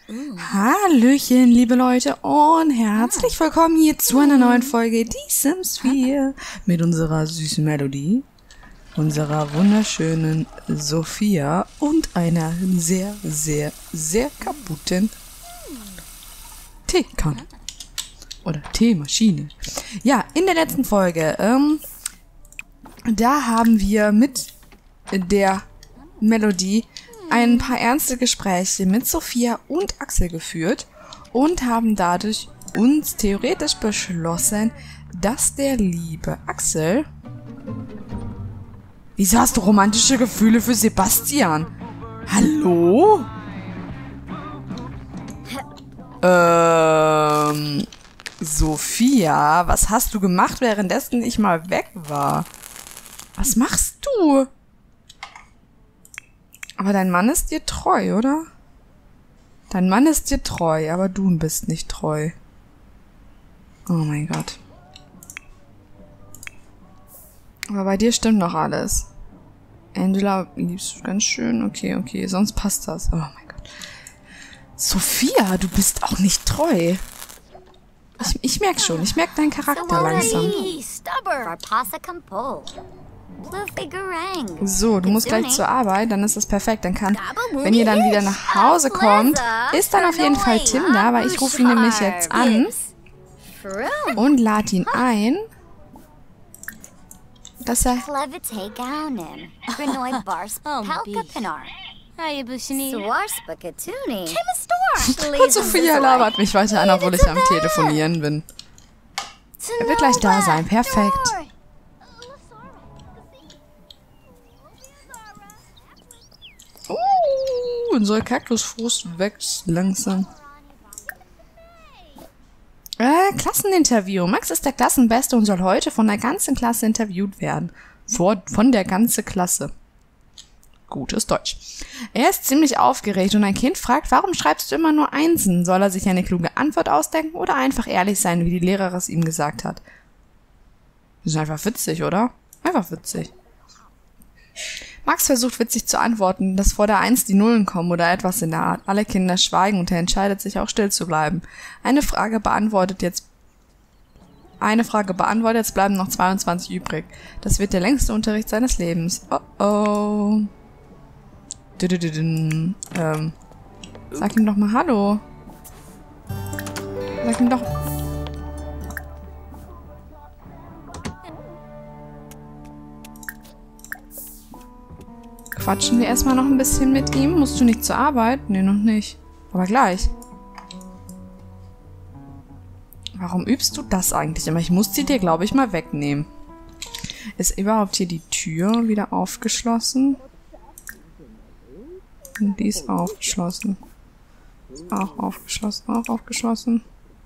Hallöchen, liebe Leute, und herzlich willkommen hier zu einer neuen Folge Die Sims 4 mit unserer süßen Melodie, unserer wunderschönen Sophia und einer sehr, sehr, sehr kaputten Teekanne oder Teemaschine. Ja, in der letzten Folge, da haben wir mit der Melodie ein paar ernste Gespräche mit Sophia und Axel geführt und haben dadurch uns theoretisch beschlossen, dass der liebe Axel... Wieso hast du romantische Gefühle für Sebastian? Hallo? Sophia, was hast du gemacht, währenddessen ich mal weg war? Was machst du? Aber dein Mann ist dir treu, oder? Dein Mann ist dir treu, aber du bist nicht treu. Oh mein Gott. Aber bei dir stimmt noch alles. Angela liebst du ganz schön. Okay, okay, sonst passt das. Oh mein Gott. Sophia, du bist auch nicht treu. Ich merke schon, ich merke deinen Charakter langsam. So, du musst gleich zur Arbeit, dann ist das perfekt. Dann kann, wenn ihr dann wieder nach Hause kommt, ist dann auf jeden Fall Tim da, weil ich rufe ihn nämlich jetzt an und lade ihn ein, dass er... Und Sophia labert mich weiter an, obwohl ich am Telefonieren bin. Er wird gleich da sein, perfekt. Unsere Kaktusfrucht wächst langsam. Klasseninterview. Max ist der Klassenbeste und soll heute von der ganzen Klasse interviewt werden. Von der ganzen Klasse. Gutes Deutsch. Er ist ziemlich aufgeregt und ein Kind fragt, warum schreibst du immer nur Einsen? Soll er sich eine kluge Antwort ausdenken oder einfach ehrlich sein, wie die Lehrerin es ihm gesagt hat? Das ist einfach witzig, oder? Einfach witzig. Max versucht witzig zu antworten, dass vor der 1 die Nullen kommen oder etwas in der Art. Alle Kinder schweigen und er entscheidet sich auch still zu bleiben. Eine Frage beantwortet, jetzt bleiben noch 22 übrig. Das wird der längste Unterricht seines Lebens. Oh oh. Sag ihm doch mal Hallo. Sag ihm doch... Quatschen wir erstmal noch ein bisschen mit ihm? Musst du nicht zur Arbeit? Nee, noch nicht. Aber gleich. Warum übst du das eigentlich immer? Ich muss die dir, glaube ich, mal wegnehmen. Ist überhaupt hier die Tür wieder aufgeschlossen? Und die ist aufgeschlossen. Ist auch aufgeschlossen, auch aufgeschlossen.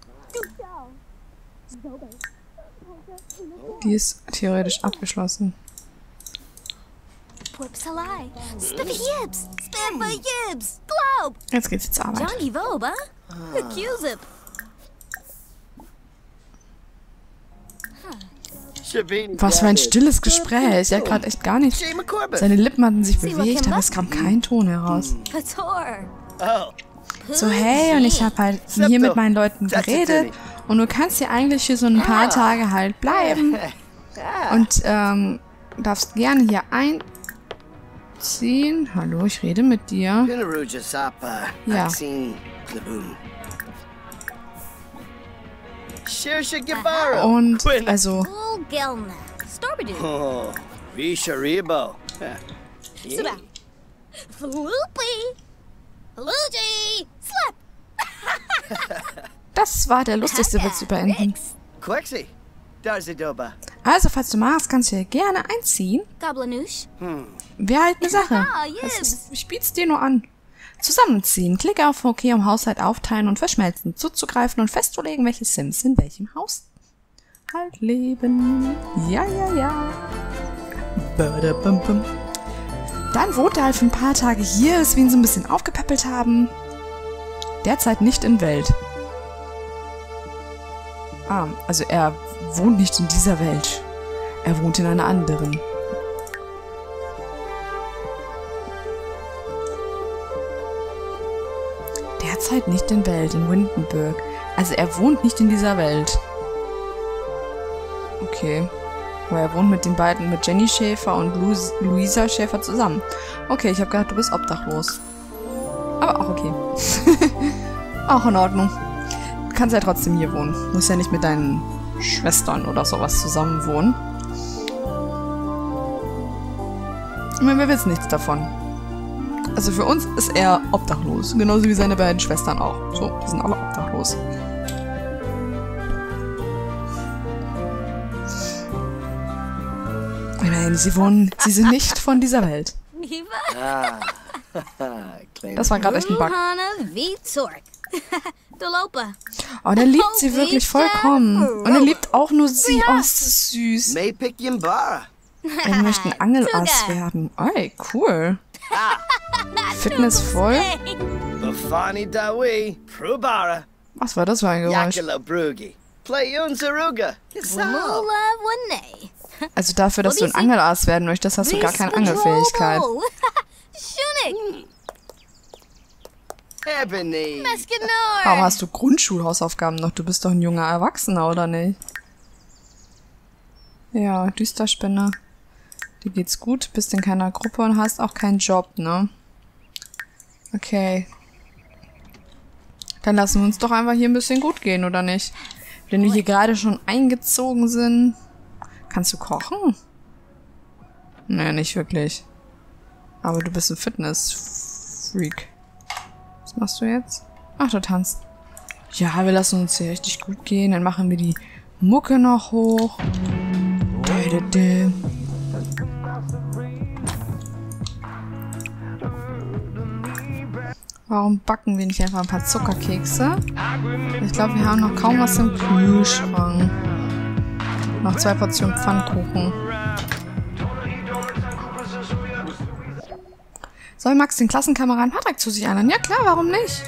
Die ist theoretisch abgeschlossen. Jetzt geht's zur Arbeit. Was für ein stilles Gespräch. Er hat gerade echt gar nichts. Seine Lippen hatten sich bewegt, aber es kam kein Ton heraus. So, hey, und ich habe halt hier mit meinen Leuten geredet und du kannst hier eigentlich für so ein paar Tage halt bleiben und darfst gerne hier einziehen. Hallo, ich rede mit dir. Ja. Und, also... Das war der lustigste Witz über Enten. Also, falls du magst, kannst du hier gerne einziehen. Wäre halt eine Sache. Ich biet's dir nur an. Zusammenziehen. Klicke auf OK, um Haushalt aufteilen und verschmelzen, zuzugreifen und festzulegen, welche Sims in welchem Haus halt leben. Ja, ja, ja. Dann wohnt er halt für ein paar Tage hier, bis wir ihn so ein bisschen aufgepäppelt haben. Derzeit nicht in Welt. Also er wohnt nicht in dieser Welt. Er wohnt in einer anderen. derzeit nicht in Welt, in Windenburg. Also er wohnt nicht in dieser Welt. Okay. Aber er wohnt mit den beiden, mit Jenny Schäfer und Luisa Schäfer zusammen. Okay, ich habe gedacht, du bist obdachlos. Aber auch okay. Auch in Ordnung. Du kannst ja trotzdem hier wohnen. Du musst ja nicht mit deinen Schwestern oder sowas zusammen wohnen. Wir wissen nichts davon. Also für uns ist er obdachlos. Genauso wie seine beiden Schwestern auch. So, die sind alle obdachlos. Nein, sie sind nicht von dieser Welt. Das war gerade echt ein Bug. Oh, der liebt sie wirklich vollkommen. Und er liebt auch nur sie. Oh, ist das süß. Er möchte ein Angelass werden. Ey, cool. Fitnessvoll. Was war das für ein Geräusch? Also dafür, dass du ein Angelass werden möchtest, hast du gar keine Angelfähigkeit. Warum hast du Grundschulhausaufgaben noch? Du bist doch ein junger Erwachsener, oder nicht? Ja, Düsterspinne. Dir geht's gut, bist in keiner Gruppe und hast auch keinen Job, ne? Okay. Dann lassen wir uns doch einfach hier ein bisschen gut gehen, oder nicht? Wenn wir hier gerade schon eingezogen sind. Kannst du kochen? Nee, nicht wirklich. Aber du bist ein Fitness-Freak. Was machst du jetzt? Ach, du tanzt. Ja, wir lassen uns hier richtig gut gehen. Dann machen wir die Mucke noch hoch. Warum backen wir nicht einfach ein paar Zuckerkekse? Ich glaube, wir haben noch kaum was im Kühlschrank. Noch 2 Portionen Pfannkuchen. Soll Max den Klassenkameraden Patrick zu sich einladen? Ja klar, warum nicht?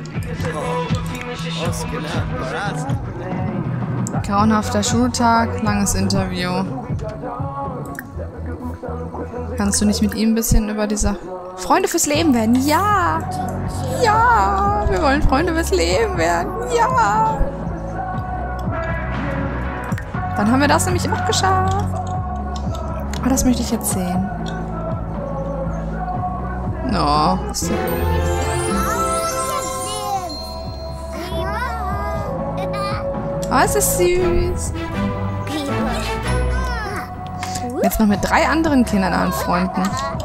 Grauenhafter Schultag, langes Interview. Kannst du nicht mit ihm ein bisschen über diese Freunde fürs Leben werden? Ja! Ja! Wir wollen Freunde fürs Leben werden. Ja! Dann haben wir das nämlich auch geschafft. Oh, das möchte ich jetzt sehen. Oh, oh, es ist süß. Jetzt noch mit 3 anderen Kindern anfreunden.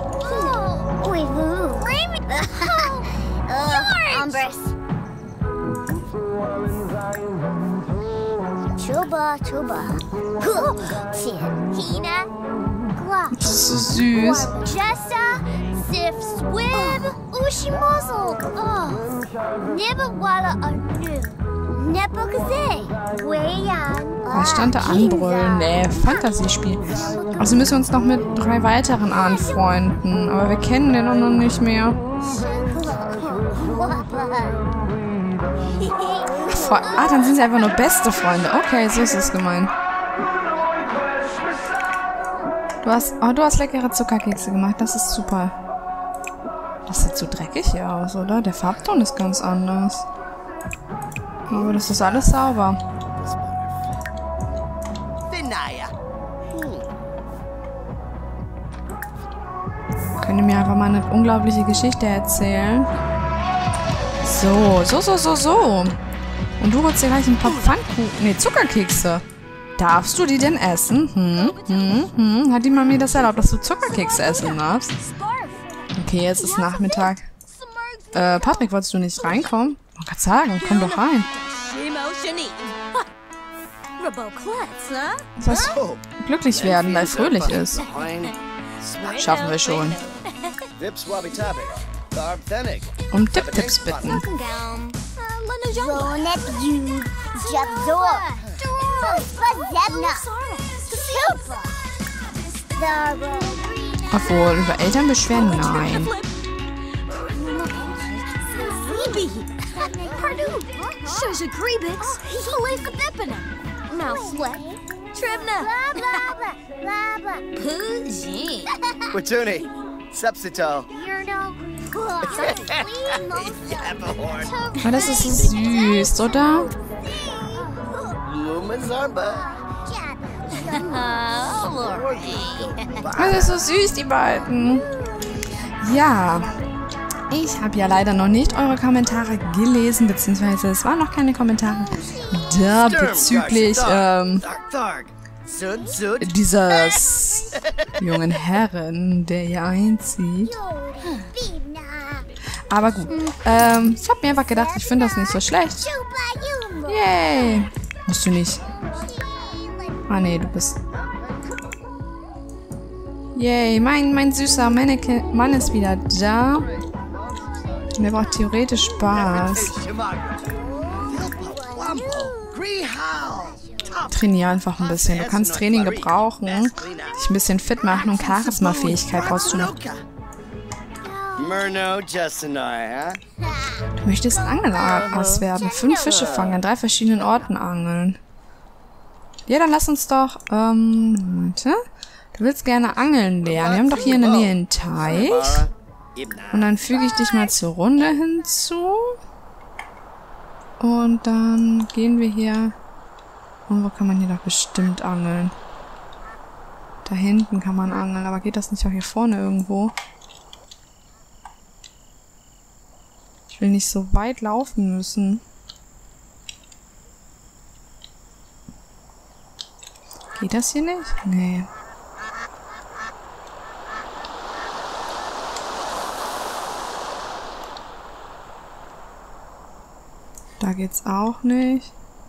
Das ist so süß. Was stand da anbrüllen? Nee, Fantasiespiel. Also müssen wir uns noch mit 3 weiteren anfreunden. Aber wir kennen den noch nicht mehr. Dann sind sie einfach nur beste Freunde. Okay, so ist es gemeint. Du hast leckere Zuckerkekse gemacht. Das ist super. Das sieht so dreckig hier aus, oder? Der Farbton ist ganz anders. Aber das ist alles sauber. Könnt ihr mir einfach mal eine unglaubliche Geschichte erzählen? So. Und du holst dir gleich ein paar Pfannkuchen. Nee, Zuckerkekse. Darfst du die denn essen? Hat die Mami das erlaubt, dass du Zuckerkekse essen darfst? Okay, jetzt ist Nachmittag. Patrick, wolltest du nicht reinkommen? Ich kann sagen, komm doch rein. Du sollst glücklich werden, weil fröhlich ist. Schaffen wir schon. Um Tipp-Tipps bitten. Obwohl, über Eltern beschweren? Nein. Fortuny, Sepsital. Oh, das ist so süß, oder? Das ist so süß, die beiden. Ja. Ich habe ja leider noch nicht eure Kommentare gelesen, beziehungsweise es waren noch keine Kommentare da bezüglich dieses jungen Herren, der hier einzieht. Aber gut, ich habe mir einfach gedacht, ich finde das nicht so schlecht. Yay! Musst du nicht. Ah nee, du bist... Yay, mein süßer Mann ist wieder da. Und der braucht theoretisch Spaß. Trainier einfach ein bisschen. Du kannst Training gebrauchen, dich ein bisschen fit machen und Charisma-Fähigkeit brauchst du noch. Du möchtest Angelass werden. 5 Fische fangen, an 3 verschiedenen Orten angeln. Ja, dann lass uns doch, warte. Du willst gerne angeln lernen. Wir haben doch hier in der Nähe einen Teich. Und dann füge ich dich mal zur Runde hinzu. Und dann gehen wir hier. Und wo kann man hier doch bestimmt angeln? Da hinten kann man angeln. Aber geht das nicht auch hier vorne irgendwo? Ich will nicht so weit laufen müssen. Geht das hier nicht? Nee. Da geht's auch nicht.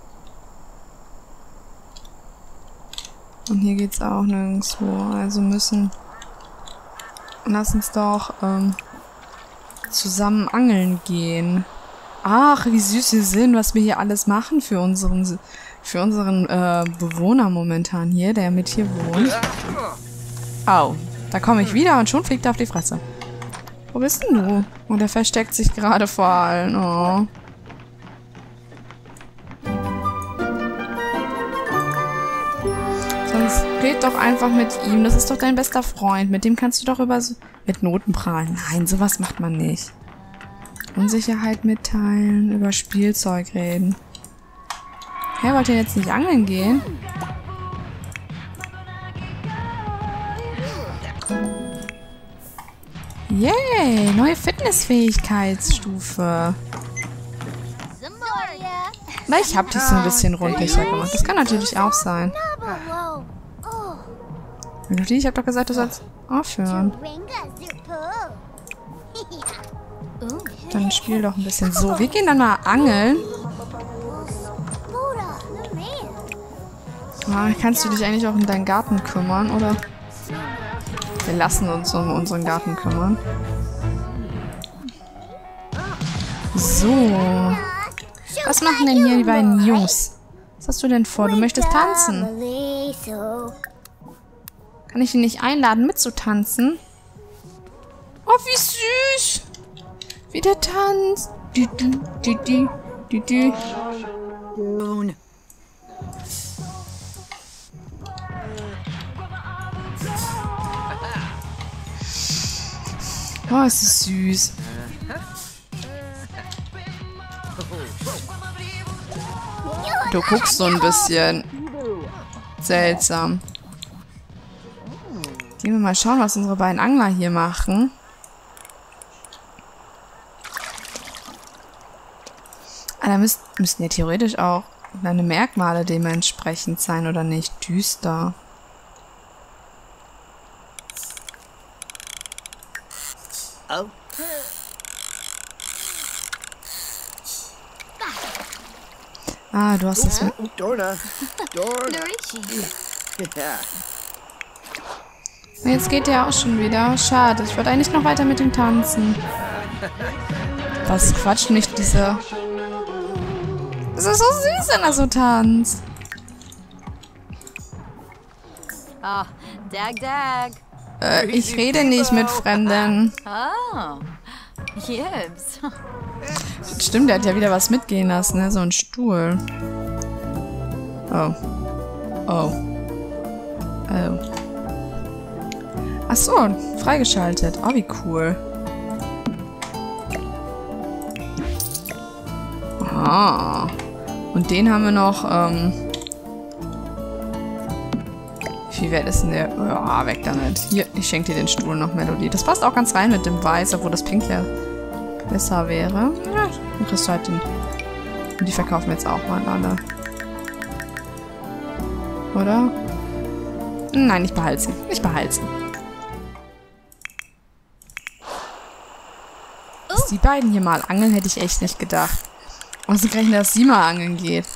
Und hier geht's auch nirgendwo. Also müssen... Lass uns doch zusammen angeln gehen. Ach, wie süß wir sind, was wir hier alles machen für unseren Bewohner momentan hier, der mit hier wohnt. Au, da komme ich wieder und schon fliegt er auf die Fresse. Wo bist denn du? Oh, der versteckt sich gerade vor allen. Oh. Sonst red doch einfach mit ihm. Das ist doch dein bester Freund. Mit dem kannst du doch mit Noten prahlen. Nein, sowas macht man nicht. Unsicherheit mitteilen, über Spielzeug reden. Hä, wollt ihr jetzt nicht angeln gehen? Yay, neue Fitnessfähigkeitsstufe. Na, ich hab dich so ein bisschen rundlicher gemacht. Das kann natürlich auch sein. Ich hab doch gesagt, du sollst aufhören. Dann spiel doch ein bisschen so. Wir gehen dann mal angeln. Kannst du dich eigentlich auch um deinen Garten kümmern, oder? Wir lassen uns um unseren Garten kümmern. So. Was machen denn hier die beiden Jungs? Was hast du denn vor? Du möchtest tanzen. Kann ich ihn nicht einladen, mitzutanzen? Oh, wie süß! Wie der tanzt. Oh, es ist süß. Du guckst so ein bisschen seltsam. Gehen wir mal schauen, was unsere beiden Angler hier machen. Da müssten ja theoretisch auch deine Merkmale dementsprechend sein, oder nicht? Düster. Oh. Ah, du hast das mit... Jetzt geht der auch schon wieder. Schade, ich wollte eigentlich noch weiter mit ihm tanzen. Was Quatsch, nicht diese... Das ist so süß, wenn er so tanzt. Ah, Dag. Ich rede nicht mit Fremden. Oh, yes. Stimmt, der hat ja wieder was mitgehen lassen, ne? So ein Stuhl. Oh. Oh. Ach so, freigeschaltet. Oh, wie cool. Ah. Und den haben wir noch, wie viel wert ist denn der? Ja, weg damit. Hier, ich schenke dir den Stuhl noch, Melody. Das passt auch ganz rein mit dem Weiß, obwohl das Pink ja besser wäre. Ja, dann kriegst du halt den. Und die verkaufen wir jetzt auch mal alle. Oder? Nein, ich behalte sie. Ich behalte sie. Dass die beiden hier mal angeln, hätte ich echt nicht gedacht. Ausgerechnet, dass sie mal angeln geht.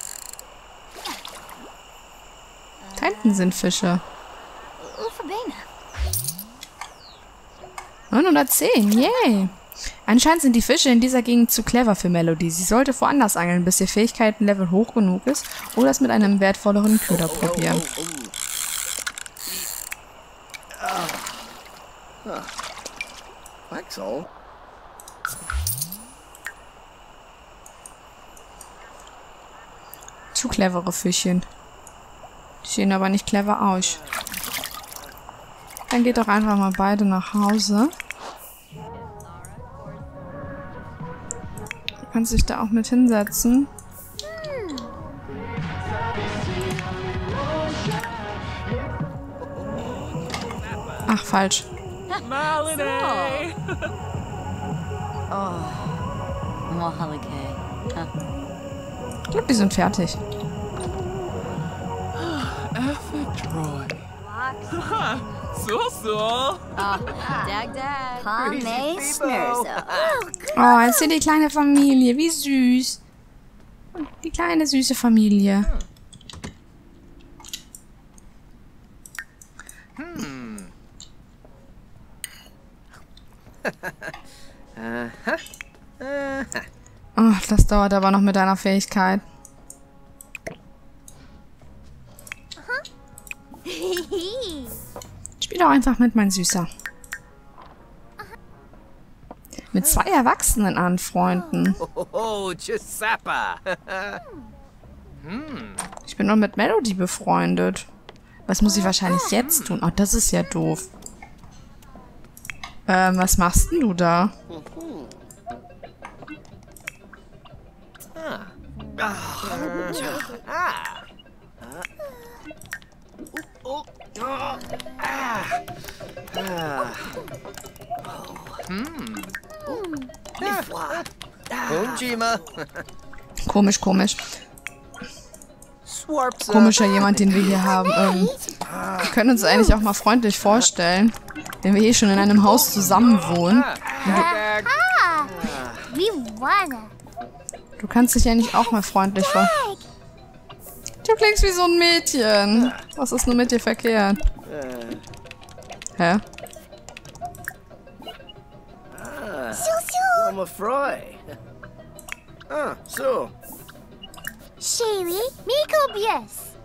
Da hinten sind Fische. 910, yay! Anscheinend sind die Fische in dieser Gegend zu clever für Melody. Sie sollte woanders angeln, bis ihr Fähigkeitenlevel hoch genug ist oder es mit einem wertvolleren Köder probieren. Zu clevere Fischchen. Die sehen aber nicht clever aus. Dann geht doch einfach mal beide nach Hause. Du kannst dich da auch mit hinsetzen. Ach, falsch. Ich glaube, die sind fertig. Dag, dag. Oh, jetzt hier die kleine Familie. Wie süß. Die kleine, süße Familie. Oh, das dauert aber noch mit deiner Fähigkeit. Spiel doch einfach mit, mein Süßer. Mit 2 Erwachsenen anfreunden. Ich bin nur mit Melody befreundet. Was muss ich wahrscheinlich jetzt tun? Oh, das ist ja doof. Was machst denn du da? Komisch, komisch. Komischer jemand, den wir hier haben. Wir können uns eigentlich auch mal freundlich vorstellen, wenn wir hier schon in einem Haus zusammen wohnen. Du kannst dich ja nicht auch mal freundlich vor... Du klingst wie so ein Mädchen. Was ist nur mit dir verkehrt? Hä? So. Shaylee, Miko Bies.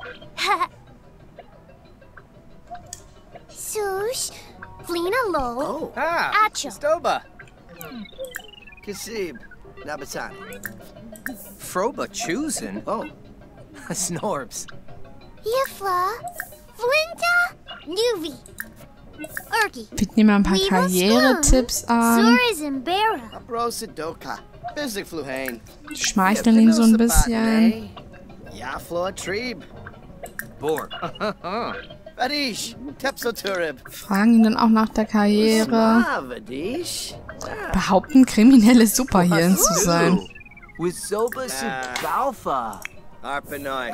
Sush, Flina Low, Acho. Stoba. Kasib. Nabatani. Froba choosing? Oh. Snorbs. Yifla, Flinta, Nuvi, Urki. Bieten dir mal ein paar Karrieretipps an. Suris and Barra. Abrose Doka. Busy Fluhane. Schmeicheln ihn so ein bisschen. Ja, Flo Trieb. Borg. Vadish. Tepsoturib. Fragen ihn dann auch nach der Karriere. Vadish. Behaupten, kriminelle Superhelden zu sein. With Zobas and Balfa. Arpanoi.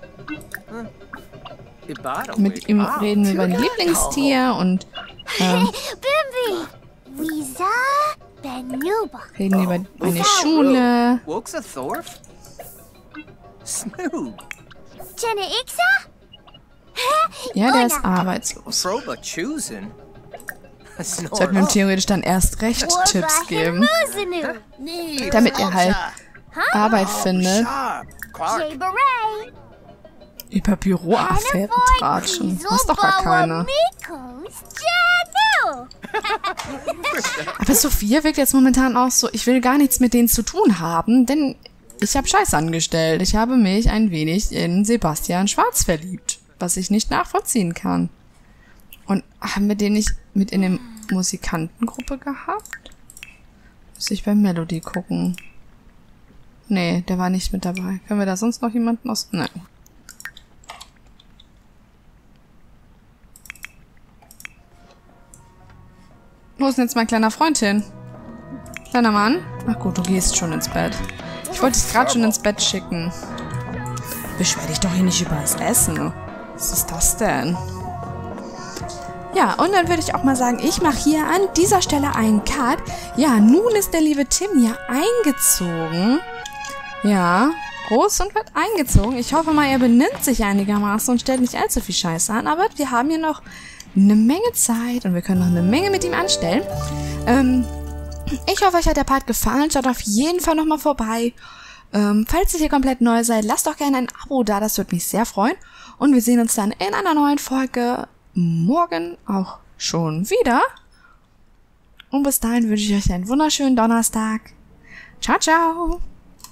Mit ihm reden wir über ein Lieblingstier und Bimbi, Wiza, Benuba. reden über eine Schule. Woxa Thorf? Snoop. Jenna Ixa? Ja, der ist arbeitslos. Froba choosing? Sollten wir ihm theoretisch dann erst recht Tipps geben, damit er halt Arbeit findet. Jay Beret. Über Büroaffären tratschen. Du hast doch gar keine. Aber Sophia wirkt jetzt momentan auch so, ich will gar nichts mit denen zu tun haben, denn ich habe Scheiß angestellt. Ich habe mich ein wenig in Sebastian Schwarz verliebt, was ich nicht nachvollziehen kann. Und haben wir den nicht mit in der Musikantengruppe gehabt? Muss ich bei Melody gucken. Nee, der war nicht mit dabei. Können wir da sonst noch jemanden aus... Nein. Wo ist denn jetzt mein kleiner Freund hin? Kleiner Mann? Ach gut, du gehst schon ins Bett. Ich wollte dich gerade schon ins Bett schicken. Beschwer dich doch hier nicht über das Essen. Was ist das denn? Ja, und dann würde ich auch mal sagen, ich mache hier an dieser Stelle einen Cut. Ja, nun ist der liebe Tim hier eingezogen. Ja, groß und wird eingezogen. Ich hoffe mal, er benimmt sich einigermaßen und stellt nicht allzu viel Scheiße an. Aber wir haben hier noch eine Menge Zeit und wir können noch eine Menge mit ihm anstellen. Ich hoffe, euch hat der Part gefallen. Schaut auf jeden Fall nochmal vorbei. Falls ihr hier komplett neu seid, lasst doch gerne ein Abo da. Das würde mich sehr freuen. Und wir sehen uns dann in einer neuen Folge morgen auch schon wieder. Und bis dahin wünsche ich euch einen wunderschönen Donnerstag. Ciao, ciao.